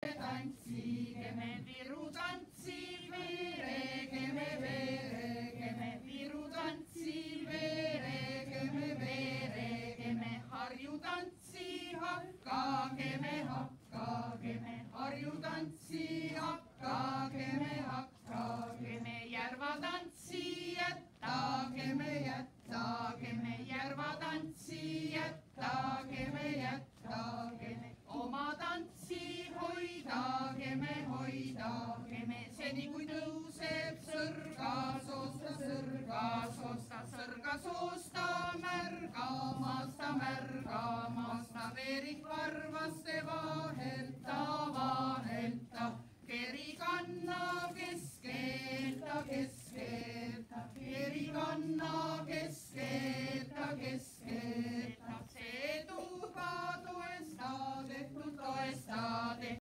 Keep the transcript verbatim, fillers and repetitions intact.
Tantsigeme virutantsi, veeregeme, veeregeme, virutantsi, veeregeme, veeregeme, harjutantsi, hakkageme, hakkageme, harjutantsi, hakkageme, hakkageme, järvatantsi, jättageme, jättageme, järvatantsi, jättageme, jättageme, oma tantsi hoidageme, hoidageme, seni kui tõuseb sõrgasoosta, sõrgasoosta, sõrgasoosta, märgamasta, märgamasta, veerik varvaste vahel ta